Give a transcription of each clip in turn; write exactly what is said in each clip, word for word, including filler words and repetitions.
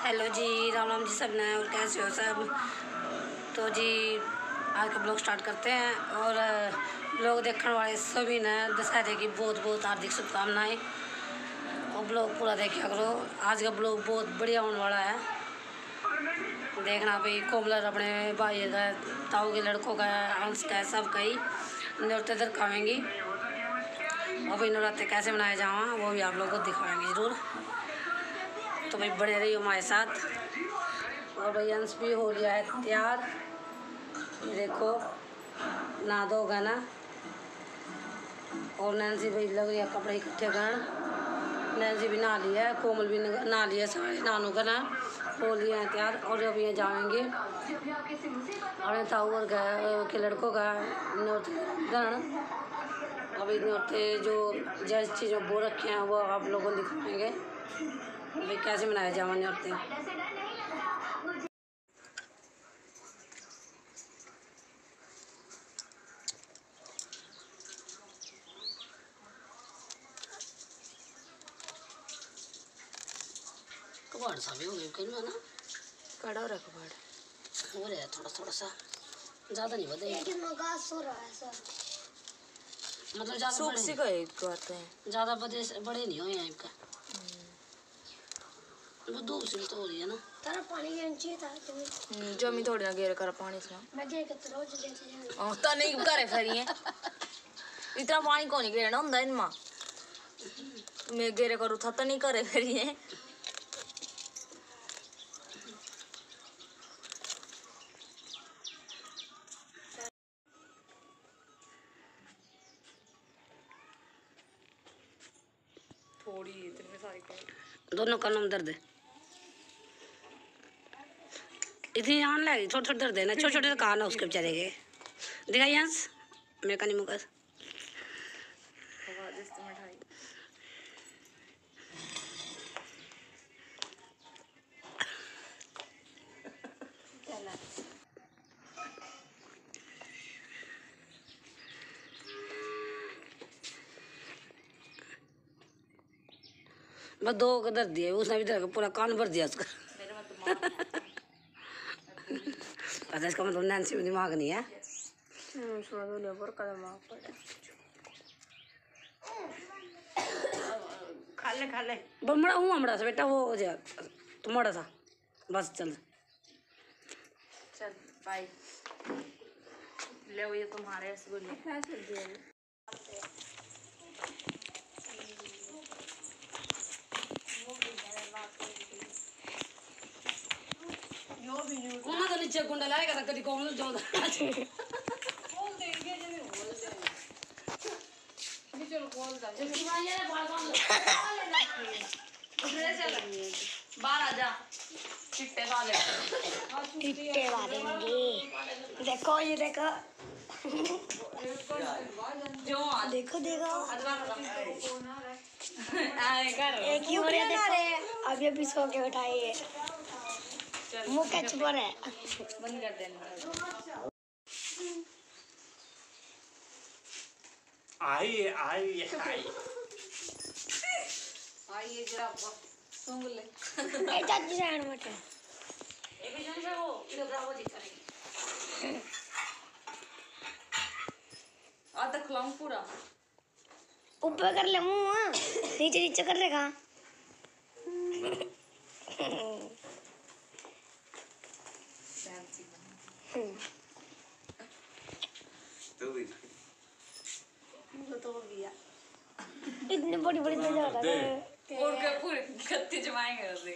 Hello ji, Ram Ram ji सब ने, और कैसे हो सब। तो जी आज का ब्लॉग स्टार्ट करते हैं। और ब्लॉग देखने वाले सभी ने दशहरे की बहुत बहुत हार्दिक शुभकामनाएं। और ब्लॉग पूरा देखा करो, आज का ब्लॉग बहुत बढ़िया होने वाला है। देखना भाई, कोमलर अपने भाई का, ताऊ के लड़कों का, अंश का, सब का ही नृत्य दिखाएंगी। और भाई नवरात्रि कैसे मनाए जाओ वो भी आप लोगों को दिखाएंगे ज़रूर। तो भाई बने रही हमारे साथ। और भाई अंश भी हो लिया है तैयार, ये देखो नहा धोगा ना। और नैन्सी भाई लग रही है कपड़े इकट्ठे कर। नैन्सी भी नहा लिया है, कोमल भी नहा लिया, सारे नानू का ना हो लिया है तैयार। और अभी यहाँ जाएंगे अपने ताऊ और के लड़कों का नृत्य। अभी नृत्य जो जैसी चीज़ों बो रखे हैं वो आप लोगों को दिखाएंगे भाई कैसे मनाया जावा नृत्य। कबाड़ सा भी हो गया कहीं ना, कड़ा हो रहा कबाड़ हो रहा है थोड़ा थोड़ा सा, ज़्यादा नहीं बढ़े मतलब ज़्यादा बड़े करते हैं, ज़्यादा बड़े बड़े नहीं हुए हैं इनका। वो दूर से तो हो रही है ना, तारा पानी चाहिए था जमी थोड़ी ना घेर कर पानी से मैं घेर के तो रोज लेते हैं ओ तो नहीं करे फिर ये इतना पानी कौन ही घेरना ਹੁੰਦਾ इनमें मैं घेरे करूँ था तो नहीं करे फिर ये थोड़ी इतने सारी कर दोनों कानों में दर्द है, इतनी आन लगी छोटे छोटे दर्द है ना, छोटे छोटे कान है उसके बेचारे के। दिखाई अंश मेरे का नहीं मुकर बस दो का दर्द दिया, उसने भी दर्द पूरा कान भर दिया उसका। पता इसका मतलब नैन्सी में दिमाग नहीं है। खा ले खा ले बड़ा हूँ हमारा सा बेटा वो हो जाए तो मोड़ा सा बस चल चल बाय ले वो ये तुम्हारे रसगुल्ले उन्हें तो नीचे गुंडा लाएगा ना कभी कौन जो बाहर आ जा चिट्टे वाले चिट्टे वालेंगे। देखो ये देखो जो देखो देखो एक ही हो रहा देखो अभी अभी सो के उठाइए मुँह का चुप है बंद कर देना। आइए आइए आइए जरा सूंघ ले ए चाची साइड में बैठो एक जन से वो इधर ब्रावो दिख रही आ तक खिलाऊं पूरा ऊपर कर ले मुँह नीचे नीचे कर लेगा तो भी तो गया इतनी बड़ी बड़ी तो ज्यादा और क्या पूरे गत्ते जमाएंगे उसे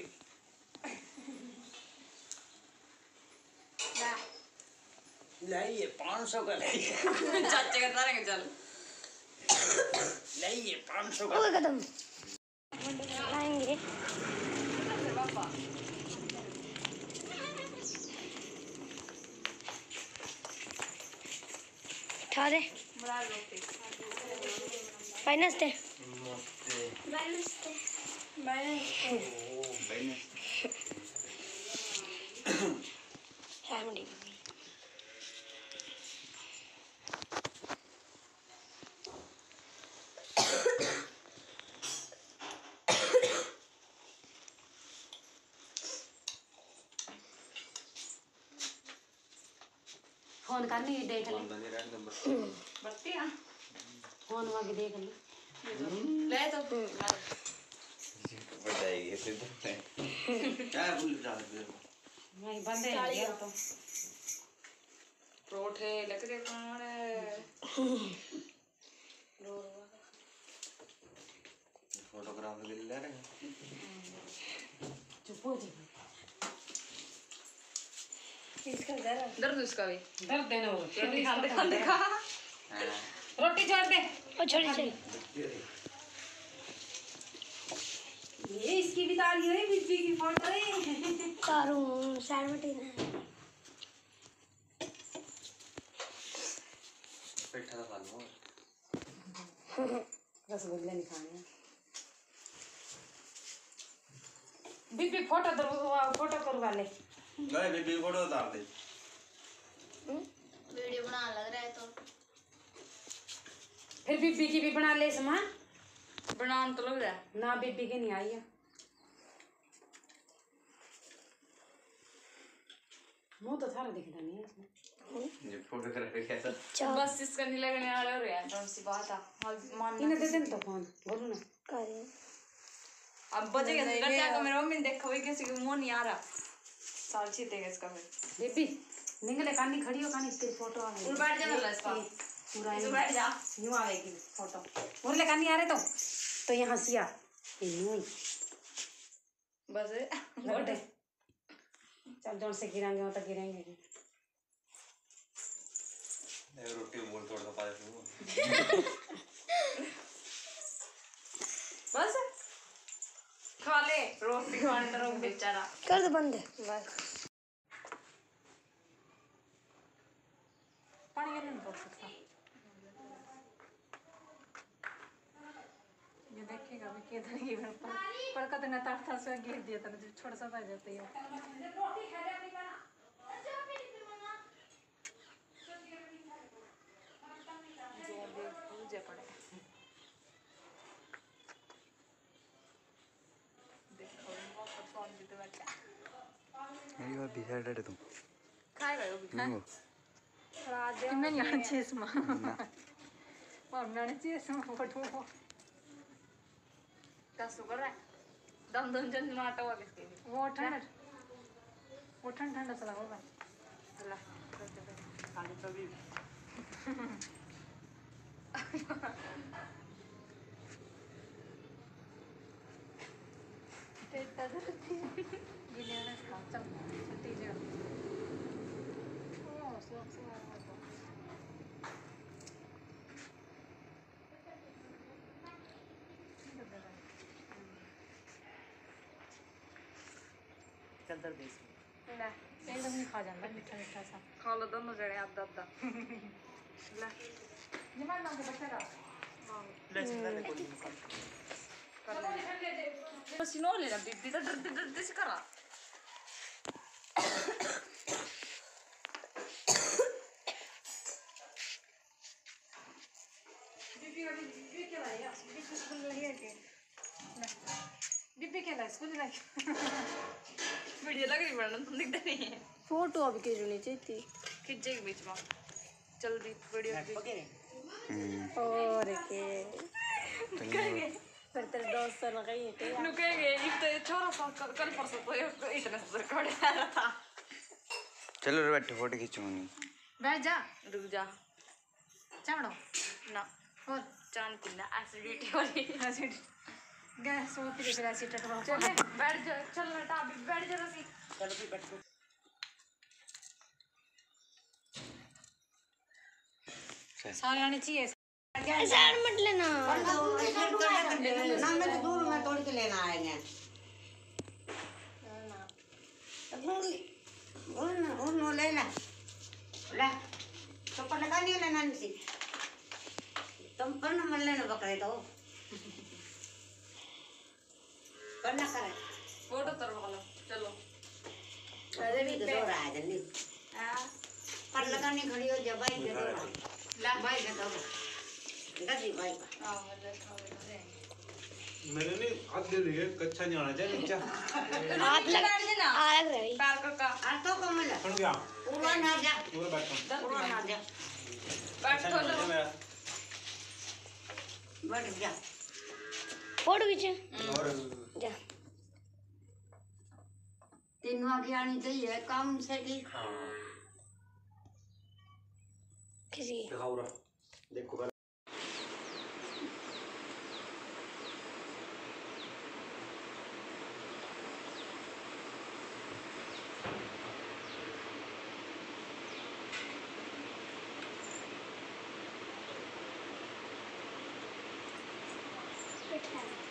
लाइए पाँच सौ का लाइए चाचे का तारेंगे चल लाइए पाँच सौ का ओए कदम खाएंगे पापा खा दे बड़ा रोटी फाइनस दे नमस्ते फाइनस दे ओ बहन फैमिली फोन करनी देख ले बत्ती हां फोन में भी देख ले ले तो बताइए फिर क्या भूल जाते मैं बंदे है तो परोठे लग रहे कौन फोटोग्राफ ले ले रहे चुप हो जा इसका जरा दर्द उसका भी दर्द देना हो रोटी खाते खाते खा रोटी छोड़ दे ओ छोड़ी छोड़ी ये इसकी भी तारी है बीबी की फोटो है कारू सैलमटीन है पेठा खा लो रसगुल्ले नहीं खाने बीबी फोटो तो फोटो करवा ले गए बेबी फोटो उतार दे वीडियो बनाने लग रहा है तो फिर बीबी की भी बना ले सामान बनाने तो लग रहा है ना बीबी की नहीं आई है मुंह तो सारा दिखता नहीं है इसमें ये फोटो कर रहे कैसा चार बस इसका नहीं लगने वाला हो रहा है कौन सी बात है मान इन्हें दे दे तो फोन बोलो ना करे अब बचेगा तो कर जाएगा मेरी मम्मी ने देखा वही किसी को मुंह नहीं आ रहा साल छीतेगा इसका फिर बीबी निकले कानी खड़ी हो कानी इसकी फोटो आ गई उड़ बैठ जा ना इसका पूरा इस बैठ जा यूं आएगी फोटो बोले कानी आ रहे तो तो यहाँ सिया यूं ही बस रख दे चल जोर से गिराएंगे वो तो गिरेंगे रोटी बोल तोड़ दो पाए बस खा ले रोटी खाने तो रोक बेचारा कर दो बंद बस पानी के नहीं बोल सकता ये देखेगा भी किधर ही पर पर कद न तार तार से गिर दिया था छोड़ सा पड़ जाती है जोर दे पूजे पड़े देखो वापस फोन भी तो बच्चा ये बात डिसाइड है तुम खाएगा वो भी नहीं राज मैं यहाँ चेस्मा और मैंने चेस्मा फोटो क्या सुगर है दम दम जन माटा हुआ किसके भी वो ठंडा वो ठंडा ठंडा चला होगा अल्लाह करते बैठ खाने तो भी पेट दर्द गिने ना खा चल छुट्टी जा ओ स्लो स्लो चल दर देश ले एकदम नहीं खा जाता मीठा मीठा सा खा लो दोनों जने आधा आधा ले जमाल मांग के बैठा ले ले कोई निकाल बस इनो लेना बीबी तो डरते डरते से करा बीबी वाली बीबी क्या लाया बीबी स्कूल लगी है के बीबी क्या लाया स्कूल लगी वीडियो लग रही वरना तुम दिखते नहीं है फोटो अब के जोनी चाहिए खींचे के बीच में जल्दी वीडियो और के पर तेरे दोस्त से लगाई है रुकेंगे एक तो छोरा सा कल कल परसों तो ये तो इतना से रिकॉर्ड आ रहा था चलो रे बैठो फोटो खींचूंगी बैठ जा रुक जा चावड़ो ना और चांद पिंडा एसिडिटी वाली गैस वो फिर फिर ऐसी टटवा चल बैठ जा चल बेटा अभी बैठ जा रसी चलो भी बैठो सारे आने चाहिए ऐसा मत लेना ना मैं तो दूर में तोड़ के लेना आएंगे उन ले ला ला तो पर लगा नहीं लेना नहीं तुम पर न मल लेना पकड़े तो पर ना करे फोटो तरवा लो चलो अरे भी तो दो रहा है जल्दी हां पर लगा नहीं खड़ी हो जा भाई के दो ला भाई के दो गदी भाई का हां मतलब खावे तो मैंने नहीं आधे लिए कच्चा नहीं आना चाहिए नीचा हाथ लग बैठ जाना आ लग रही कार काका आ तो कमल सुन गया पूरा ना जा पूरा बैठो पूरा ना जा बैठ तो लो मेरा बैठ जा फोटो खींचे और जा तीन आगे आनी चाहिए कम से की हाँ किसी दिखाओ रहा देखो पहले बैठा